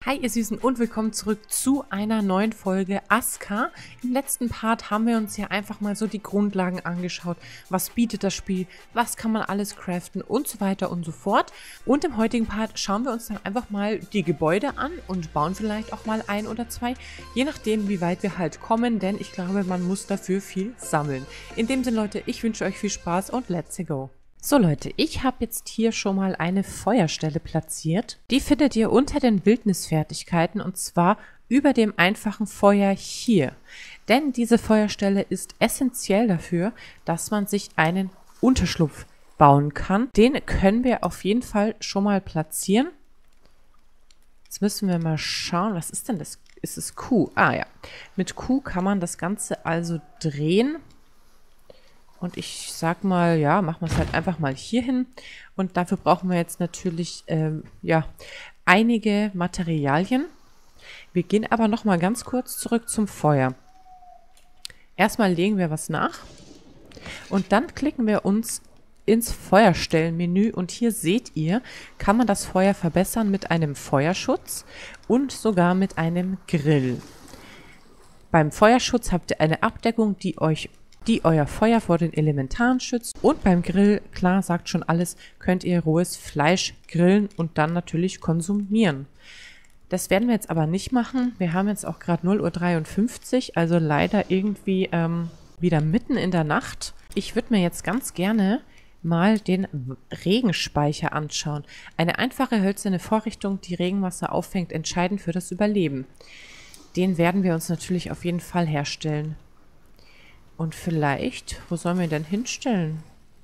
Hi ihr Süßen und willkommen zurück zu einer neuen Folge Aska. Im letzten Part haben wir uns ja einfach mal so die Grundlagen angeschaut. Was bietet das Spiel, was kann man alles craften und so weiter und so fort. Und im heutigen Part schauen wir uns dann einfach mal die Gebäude an und bauen vielleicht auch mal ein oder zwei. Je nachdem, wie weit wir halt kommen, denn ich glaube, man muss dafür viel sammeln. In dem Sinne, Leute, ich wünsche euch viel Spaß und let's go. So Leute, ich habe jetzt hier schon mal eine Feuerstelle platziert. Die findet ihr unter den Wildnisfertigkeiten und zwar über dem einfachen Feuer hier. Denn diese Feuerstelle ist essentiell dafür, dass man sich einen Unterschlupf bauen kann. Den können wir auf jeden Fall schon mal platzieren. Jetzt müssen wir mal schauen, was ist denn das? Ist es Q? Ah ja, mit Q kann man das Ganze also drehen. Und ich sag mal, ja, machen wir es halt einfach mal hier hin. Und dafür brauchen wir jetzt natürlich, ja, einige Materialien. Wir gehen aber noch mal ganz kurz zurück zum Feuer. Erstmal legen wir was nach. Und dann klicken wir uns ins Feuerstellenmenü. Und hier seht ihr, kann man das Feuer verbessern mit einem Feuerschutz und sogar mit einem Grill. Beim Feuerschutz habt ihr eine Abdeckung, die euer Feuer vor den Elementaren schützt. Und beim Grill, klar, sagt schon alles, könnt ihr rohes Fleisch grillen und dann natürlich konsumieren. Das werden wir jetzt aber nicht machen. Wir haben jetzt auch gerade 0:53 Uhr, also leider irgendwie wieder mitten in der Nacht. Ich würde mir jetzt ganz gerne mal den Regenspeicher anschauen. Eine einfache hölzerne Vorrichtung, die Regenwasser auffängt, entscheidend für das Überleben. Den werden wir uns natürlich auf jeden Fall herstellen. Und vielleicht, wo sollen wir denn hinstellen?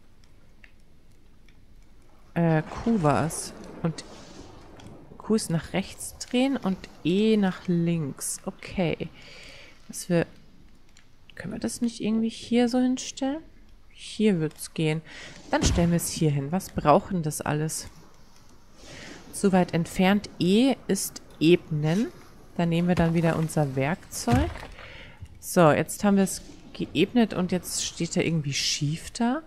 Q war es. Und Q ist nach rechts drehen und E nach links. Okay. Können wir das nicht irgendwie hier so hinstellen? Hier wird es gehen. Dann stellen wir es hier hin. Was brauchen das alles? Zu weit entfernt. E ist ebnen. Da nehmen wir dann wieder unser Werkzeug. So, jetzt haben wir es geebnet und jetzt steht er irgendwie schief da.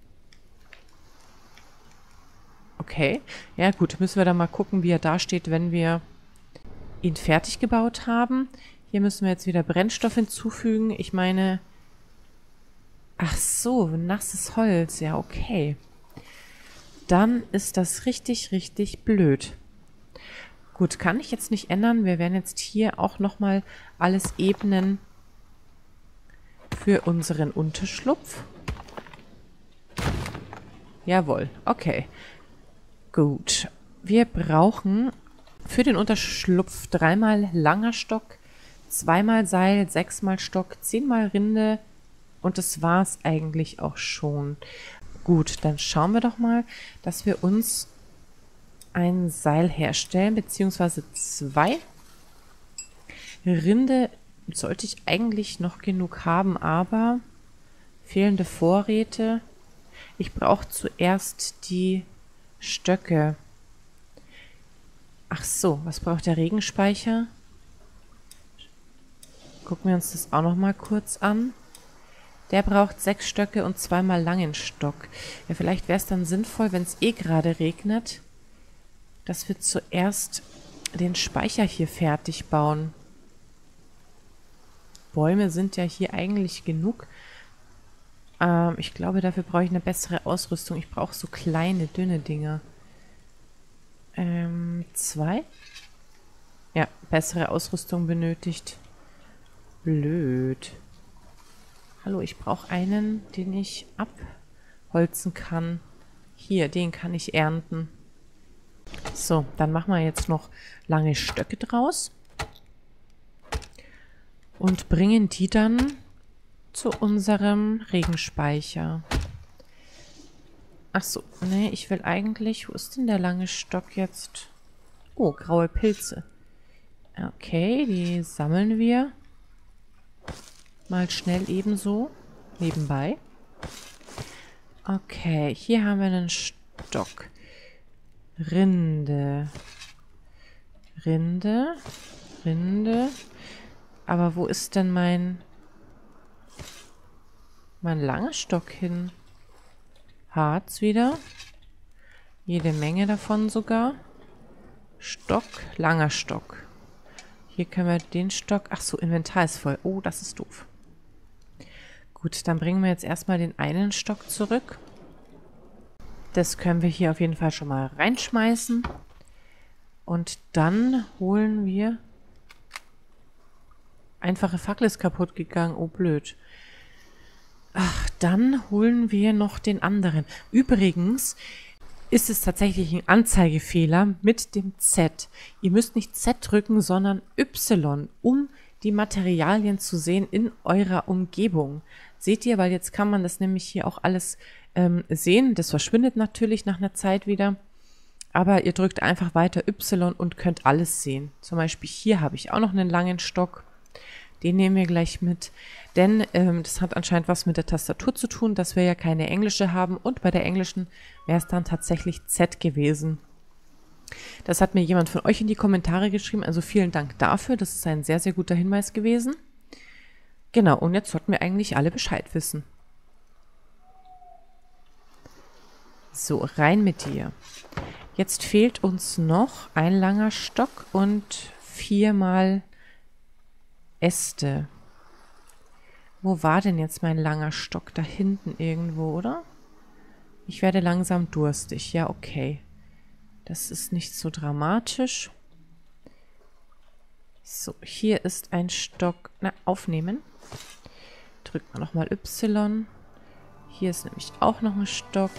Okay. Ja gut, müssen wir dann mal gucken, wie er da steht, wenn wir ihn fertig gebaut haben. Hier müssen wir jetzt wieder Brennstoff hinzufügen. Ich meine... Ach so, nasses Holz. Ja, okay. Dann ist das richtig, richtig blöd. Gut, kann ich jetzt nicht ändern. Wir werden jetzt hier auch nochmal alles ebnen für unseren Unterschlupf. Jawohl, okay. Gut. Wir brauchen für den Unterschlupf 3-mal langer Stock, 2-mal Seil, 6-mal Stock, 10-mal Rinde und das war's eigentlich auch schon. Gut, dann schauen wir doch mal, dass wir uns ein Seil herstellen, beziehungsweise 2. Rinde sollte ich eigentlich noch genug haben, aber fehlende Vorräte. Ich brauche zuerst die Stöcke. Ach so, was braucht der Regenspeicher? Gucken wir uns das auch noch mal kurz an. Der braucht 6 Stöcke und 2-mal langen Stock. Ja, vielleicht wäre es dann sinnvoll, wenn es eh gerade regnet, dass wir zuerst den Speicher hier fertig bauen. Bäume sind ja hier eigentlich genug. Ich glaube, dafür brauche ich eine bessere Ausrüstung. Ich brauche so kleine, dünne Dinger. 2? Ja, bessere Ausrüstung benötigt. Blöd. Hallo, ich brauche einen, den ich abholzen kann. Hier, den kann ich ernten. So, dann machen wir jetzt noch lange Stöcke draus. Und bringen die dann zu unserem Regenspeicher. Ach so, nee, ich will eigentlich... Wo ist denn der lange Stock jetzt? Oh, graue Pilze. Okay, die sammeln wir. Mal schnell ebenso. Nebenbei. Okay, hier haben wir einen Stock. Rinde. Rinde. Rinde. Aber wo ist denn mein langer Stock hin? Harz wieder. Jede Menge davon sogar. Stock, langer Stock. Hier können wir den Stock... Ach so, Inventar ist voll. Oh, das ist doof. Gut, dann bringen wir jetzt erstmal den einen Stock zurück. Das können wir hier auf jeden Fall schon mal reinschmeißen. Und dann holen wir... Einfache Fackel ist kaputt gegangen. Oh, blöd. Ach, dann holen wir noch den anderen. Übrigens ist es tatsächlich ein Anzeigefehler mit dem Z. Ihr müsst nicht Z drücken, sondern Y, um die Materialien zu sehen in eurer Umgebung. Seht ihr, weil jetzt kann man das nämlich hier auch alles sehen. Das verschwindet natürlich nach einer Zeit wieder. Aber ihr drückt einfach weiter Y und könnt alles sehen. Zum Beispiel hier habe ich auch noch einen langen Stock. Den nehmen wir gleich mit, denn das hat anscheinend was mit der Tastatur zu tun, dass wir ja keine englische haben und bei der englischen wäre es dann tatsächlich Z gewesen. Das hat mir jemand von euch in die Kommentare geschrieben, also vielen Dank dafür, das ist ein sehr, sehr guter Hinweis gewesen. Genau, und jetzt sollten wir eigentlich alle Bescheid wissen. So, rein mit dir. Jetzt fehlt uns noch ein langer Stock und 4 mal Äste. Wo war denn jetzt mein langer Stock? Da hinten irgendwo, oder? Ich werde langsam durstig. Ja, okay. Das ist nicht so dramatisch. So, hier ist ein Stock. Na, aufnehmen. Drückt man nochmal Y. Hier ist nämlich auch noch ein Stock.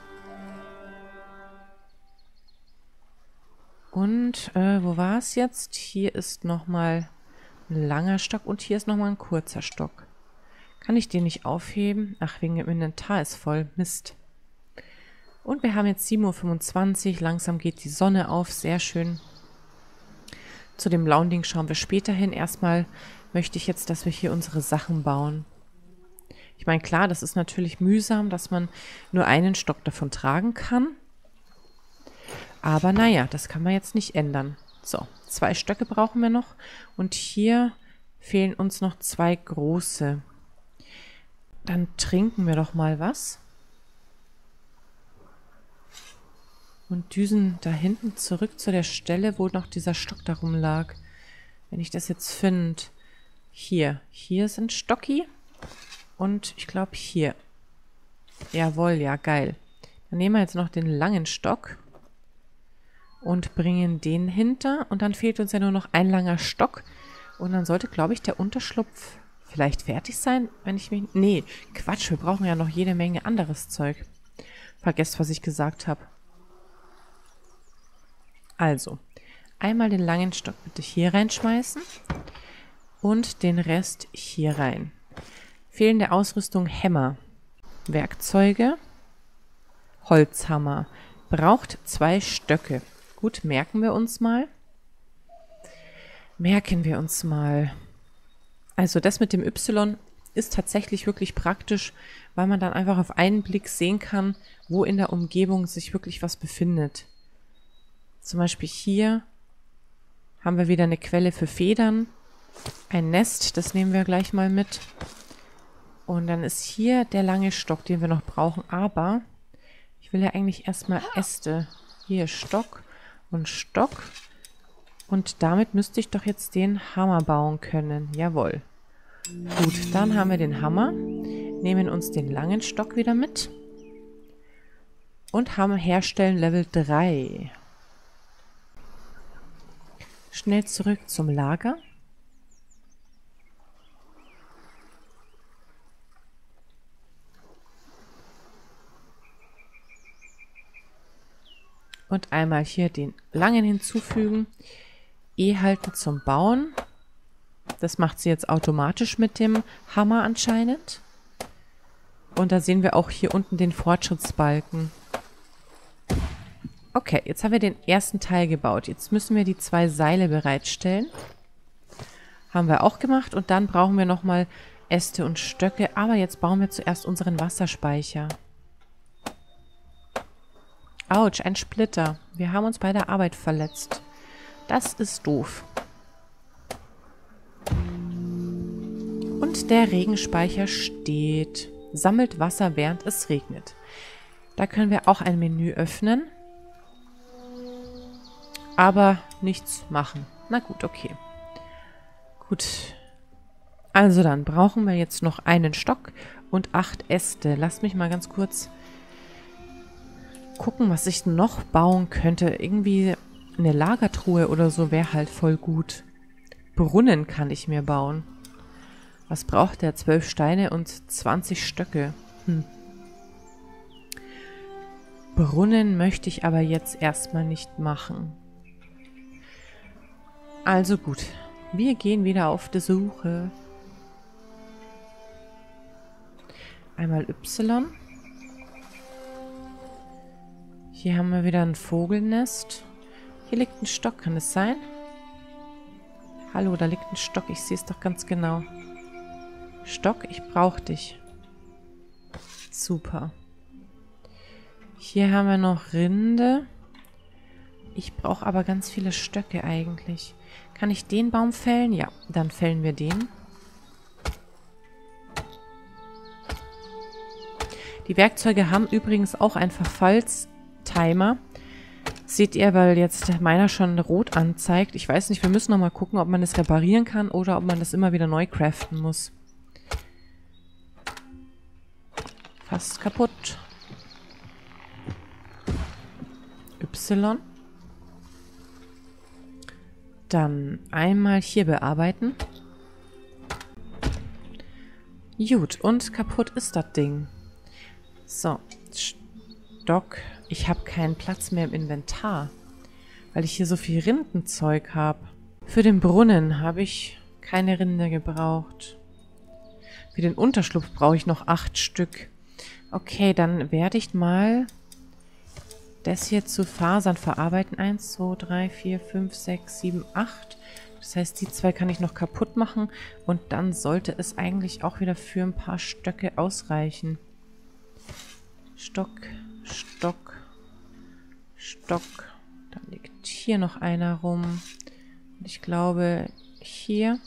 Und, wo war es jetzt? Hier ist nochmal ein langer Stock und hier ist nochmal ein kurzer Stock. Kann ich den nicht aufheben? Ach, wegen dem Inventar ist voll. Mist. Und wir haben jetzt 7:25 Uhr. Langsam geht die Sonne auf. Sehr schön. Zu dem blauen Ding schauen wir später hin. Erstmal möchte ich jetzt, dass wir hier unsere Sachen bauen. Ich meine, klar, das ist natürlich mühsam, dass man nur einen Stock davon tragen kann. Aber naja, das kann man jetzt nicht ändern. So, 2 Stöcke brauchen wir noch. Und hier fehlen uns noch 2 große. Dann trinken wir doch mal was. Und düsen da hinten zurück zu der Stelle, wo noch dieser Stock darum lag. Wenn ich das jetzt finde. Hier. Hier ist ein Stocki. Und ich glaube hier. Jawohl, ja, geil. Dann nehmen wir jetzt noch den langen Stock. Und bringen den hinter. Und dann fehlt uns ja nur noch ein langer Stock. Und dann sollte, glaube ich, der Unterschlupf vielleicht fertig sein, wenn ich mich... Nee, Quatsch, wir brauchen ja noch jede Menge anderes Zeug. Vergesst, was ich gesagt habe. Also, einmal den langen Stock bitte hier reinschmeißen. Und den Rest hier rein. Fehlende Ausrüstung, Hämmer. Werkzeuge. Holzhammer. Braucht 2 Stöcke. Gut, merken wir uns mal. Merken wir uns mal. Also das mit dem Y ist tatsächlich wirklich praktisch, weil man dann einfach auf einen Blick sehen kann, wo in der Umgebung sich wirklich was befindet. Zum Beispiel hier haben wir wieder eine Quelle für Federn. Ein Nest, das nehmen wir gleich mal mit. Und dann ist hier der lange Stock, den wir noch brauchen. Aber ich will ja eigentlich erstmal Äste. Hier Stock und Stock. Und damit müsste ich doch jetzt den Hammer bauen können. Jawohl. Gut, dann haben wir den Hammer. Nehmen uns den langen Stock wieder mit. Und haben Herstellen Level 3. Schnell zurück zum Lager. Und einmal hier den langen hinzufügen. E halten zum Bauen. Das macht sie jetzt automatisch mit dem Hammer anscheinend. Und da sehen wir auch hier unten den Fortschrittsbalken. Okay, jetzt haben wir den ersten Teil gebaut. Jetzt müssen wir die 2 Seile bereitstellen. Haben wir auch gemacht. Und dann brauchen wir nochmal Äste und Stöcke. Aber jetzt bauen wir zuerst unseren Wasserspeicher. Autsch, ein Splitter. Wir haben uns bei der Arbeit verletzt. Das ist doof. Und der Regenspeicher steht. Sammelt Wasser, während es regnet. Da können wir auch ein Menü öffnen. aber nichts machen. Na gut, okay. Gut. Also dann brauchen wir jetzt noch einen Stock und 8 Äste. Lasst mich mal ganz kurz gucken, was ich noch bauen könnte. Irgendwie eine Lagertruhe oder so wäre halt voll gut. Brunnen kann ich mir bauen. Was braucht der? 12 Steine und 20 Stöcke. Brunnen möchte ich aber jetzt erstmal nicht machen. Also gut. Wir gehen wieder auf die Suche. Einmal Y. Hier haben wir wieder ein Vogelnest. Hier liegt ein Stock, kann es sein? Hallo, da liegt ein Stock. Ich sehe es doch ganz genau. Stock, ich brauche dich. Super. Hier haben wir noch Rinde. Ich brauche aber ganz viele Stöcke eigentlich. Kann ich den Baum fällen? Ja, dann fällen wir den. Die Werkzeuge haben übrigens auch einen Verfallstimer. Seht ihr, weil jetzt meiner schon rot anzeigt. Ich weiß nicht, wir müssen noch mal gucken, ob man das reparieren kann oder ob man das immer wieder neu craften muss. Fast kaputt. Y. Dann einmal hier bearbeiten. Gut, und kaputt ist das Ding. So, Stock. Ich habe keinen Platz mehr im Inventar, weil ich hier so viel Rindenzeug habe. Für den Brunnen habe ich keine Rinde gebraucht. Für den Unterschlupf brauche ich noch 8 Stück. Okay, dann werde ich mal das hier zu Fasern verarbeiten. 1, 2, 3, 4, 5, 6, 7, 8. Das heißt, die 2 kann ich noch kaputt machen. Und dann sollte es eigentlich auch wieder für ein paar Stöcke ausreichen. Stock, Stock, Stock. Dann liegt hier noch einer rum. Und ich glaube, hier.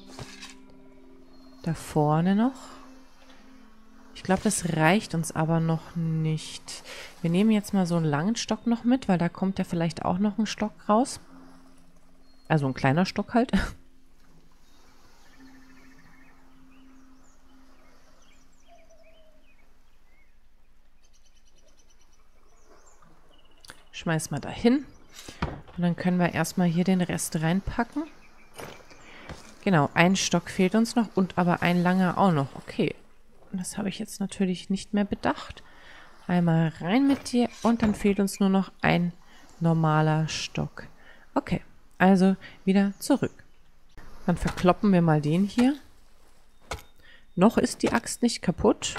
Da vorne noch. Ich glaube, das reicht uns aber noch nicht. Wir nehmen jetzt mal so einen langen Stock noch mit, weil da kommt ja vielleicht auch noch ein Stock raus. Also ein kleiner Stock halt. Schmeiß mal dahin. Und dann können wir erstmal hier den Rest reinpacken. Genau, ein Stock fehlt uns noch und aber ein langer auch noch. Okay. Das habe ich jetzt natürlich nicht mehr bedacht. Einmal rein mit dir und dann fehlt uns nur noch ein normaler Stock. Okay, also wieder zurück. Dann verkloppen wir mal den hier. Noch ist die Axt nicht kaputt.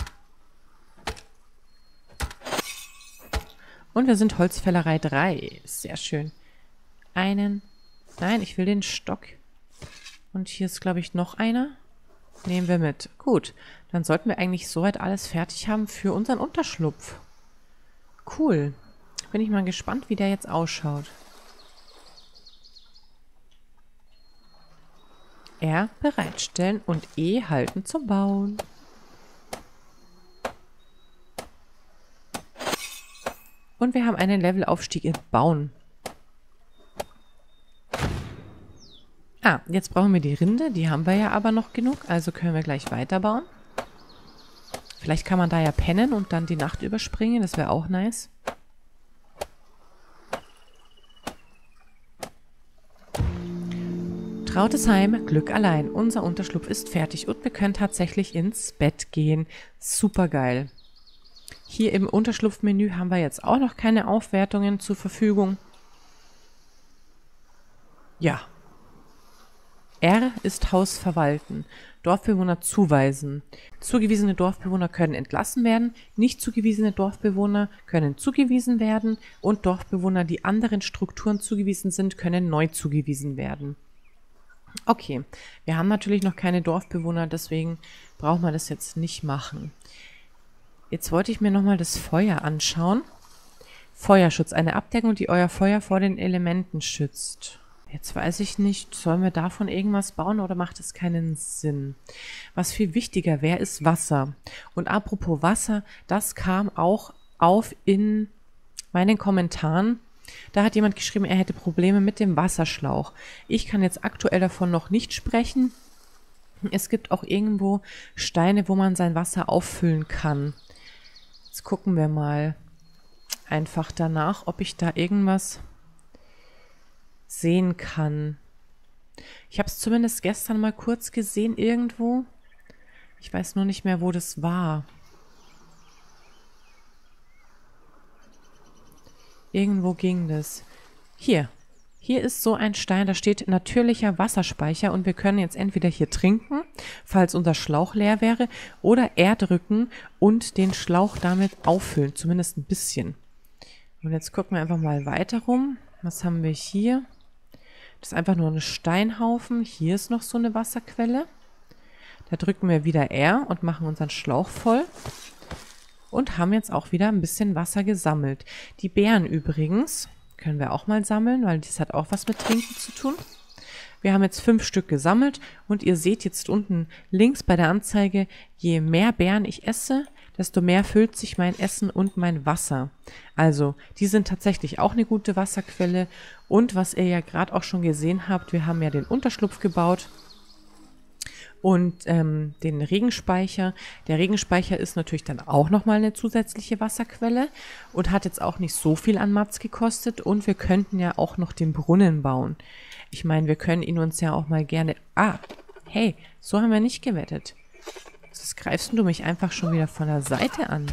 Und wir sind Holzfällerei 3. Sehr schön. Nein, ich will den Stock. Und hier ist, glaube ich, noch einer. Nehmen wir mit. Gut, dann sollten wir eigentlich soweit alles fertig haben für unseren Unterschlupf. Cool. Bin ich mal gespannt, wie der jetzt ausschaut. R bereitstellen und E halten zum Bauen. Und wir haben einen Levelaufstieg in Bauen. Ah, jetzt brauchen wir die Rinde. Die haben wir ja aber noch genug. Also können wir gleich weiterbauen. Vielleicht kann man da ja pennen und dann die Nacht überspringen. Das wäre auch nice. Trautes Heim, Glück allein. Unser Unterschlupf ist fertig und wir können tatsächlich ins Bett gehen. Super geil. Hier im Unterschlupfmenü haben wir jetzt auch noch keine Aufwertungen zur Verfügung. Ja. R ist Haus verwalten. Dorfbewohner zuweisen. Zugewiesene Dorfbewohner können entlassen werden. Nicht zugewiesene Dorfbewohner können zugewiesen werden. Und Dorfbewohner, die anderen Strukturen zugewiesen sind, können neu zugewiesen werden. Okay, wir haben natürlich noch keine Dorfbewohner, deswegen brauchen wir das jetzt nicht machen. Jetzt wollte ich mir nochmal das Feuer anschauen. Feuerschutz, eine Abdeckung, die euer Feuer vor den Elementen schützt. Jetzt weiß ich nicht, sollen wir davon irgendwas bauen oder macht es keinen Sinn? Was viel wichtiger wäre, ist Wasser. Und apropos Wasser, das kam auch auf in meinen Kommentaren. Da hat jemand geschrieben, er hätte Probleme mit dem Wasserschlauch. Ich kann jetzt aktuell davon noch nicht sprechen. Es gibt auch irgendwo Steine, wo man sein Wasser auffüllen kann. Jetzt gucken wir mal einfach danach, ob ich da irgendwas sehen kann. Ich habe es zumindest gestern mal kurz gesehen irgendwo. Ich weiß nur nicht mehr, wo das war. Irgendwo ging das. Hier. Hier ist so ein Stein, da steht natürlicher Wasserspeicher und wir können jetzt entweder hier trinken, falls unser Schlauch leer wäre, oder R drücken und den Schlauch damit auffüllen, zumindest ein bisschen. Und jetzt gucken wir einfach mal weiter rum. Was haben wir hier? Das ist einfach nur ein Steinhaufen. Hier ist noch so eine Wasserquelle. Da drücken wir wieder R und machen unseren Schlauch voll. Und haben jetzt auch wieder ein bisschen Wasser gesammelt. Die Beeren übrigens können wir auch mal sammeln, weil das hat auch was mit Trinken zu tun. Wir haben jetzt 5 Stück gesammelt und ihr seht jetzt unten links bei der Anzeige, je mehr Beeren ich esse, desto mehr füllt sich mein Essen und mein Wasser. Also, die sind tatsächlich auch eine gute Wasserquelle. Und was ihr ja gerade auch schon gesehen habt, wir haben ja den Unterschlupf gebaut und den Regenspeicher. Der Regenspeicher ist natürlich dann auch nochmal eine zusätzliche Wasserquelle und hat jetzt auch nicht so viel an Mats gekostet. Und wir könnten ja auch noch den Brunnen bauen. Ich meine, wir können ihn uns ja auch mal gerne... Ah, hey, so haben wir nicht gewettet. Das greifst du mich einfach schon wieder von der Seite an.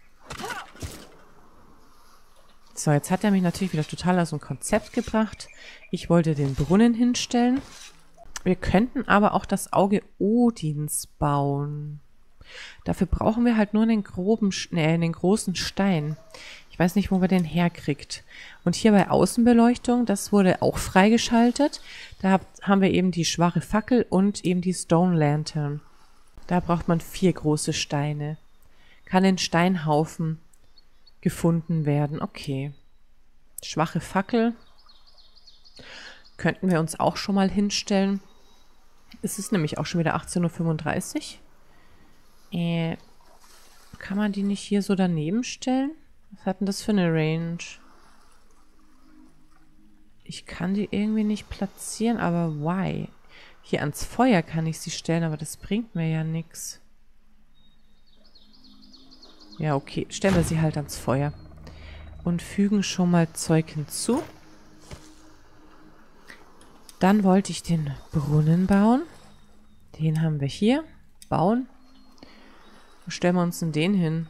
So, jetzt hat er mich natürlich wieder total aus dem Konzept gebracht. Ich wollte den Brunnen hinstellen. Wir könnten aber auch das Auge Odins bauen. Dafür brauchen wir halt nur einen großen Stein. Ich weiß nicht, wo wir den herkriegt. Und hier bei Außenbeleuchtung, das wurde auch freigeschaltet. Da haben wir eben die schwache Fackel und eben die Stone Lantern. Da braucht man 4 große Steine. Kann in Steinhaufen gefunden werden. Okay. Schwache Fackel. Könnten wir uns auch schon mal hinstellen. Es ist nämlich auch schon wieder 18:35 Uhr. Kann man die nicht hier so daneben stellen? Was hat denn das für eine Range? Ich kann die irgendwie nicht platzieren, aber why? Hier ans Feuer kann ich sie stellen, aber das bringt mir ja nichts. Ja, okay. Stellen wir sie halt ans Feuer. Und fügen schon mal Zeug hinzu. Dann wollte ich den Brunnen bauen. Den haben wir hier. Bauen. Wo stellen wir uns denn den hin?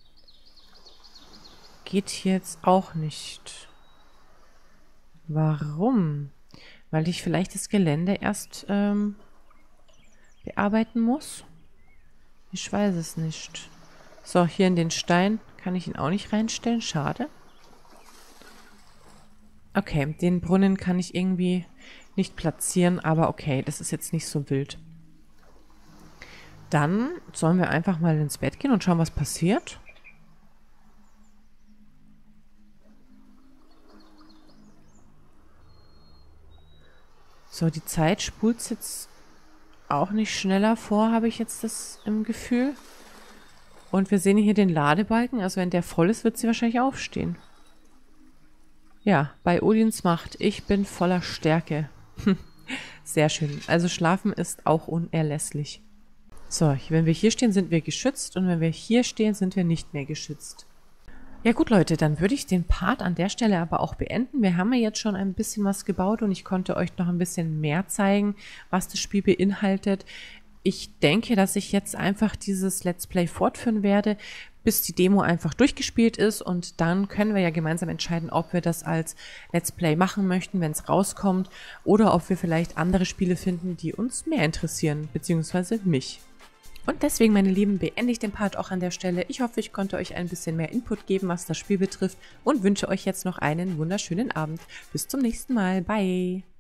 Geht hier jetzt auch nicht. Warum? Weil ich vielleicht das Gelände erst bearbeiten muss? Ich weiß es nicht. So, hier in den Stein kann ich ihn auch nicht reinstellen. Schade. Okay, den Brunnen kann ich irgendwie nicht platzieren, aber okay, das ist jetzt nicht so wild. Dann sollen wir einfach mal ins Bett gehen und schauen, was passiert. So, die Zeit spult jetzt auch nicht schneller vor, habe ich jetzt das im Gefühl. Und wir sehen hier den Ladebalken. Also wenn der voll ist, wird sie wahrscheinlich aufstehen. Ja, bei Odins Macht. Ich bin voller Stärke. Sehr schön. Also schlafen ist auch unerlässlich. So, wenn wir hier stehen, sind wir geschützt. Und wenn wir hier stehen, sind wir nicht mehr geschützt. Ja gut, Leute, dann würde ich den Part an der Stelle aber auch beenden. Wir haben ja jetzt schon ein bisschen was gebaut und ich konnte euch noch ein bisschen mehr zeigen, was das Spiel beinhaltet. Ich denke, dass ich jetzt einfach dieses Let's Play fortführen werde, bis die Demo einfach durchgespielt ist und dann können wir ja gemeinsam entscheiden, ob wir das als Let's Play machen möchten, wenn es rauskommt oder ob wir vielleicht andere Spiele finden, die uns mehr interessieren, beziehungsweise mich. Und deswegen, meine Lieben, beende ich den Part auch an der Stelle. Ich hoffe, ich konnte euch ein bisschen mehr Input geben, was das Spiel betrifft und wünsche euch jetzt noch einen wunderschönen Abend. Bis zum nächsten Mal. Bye!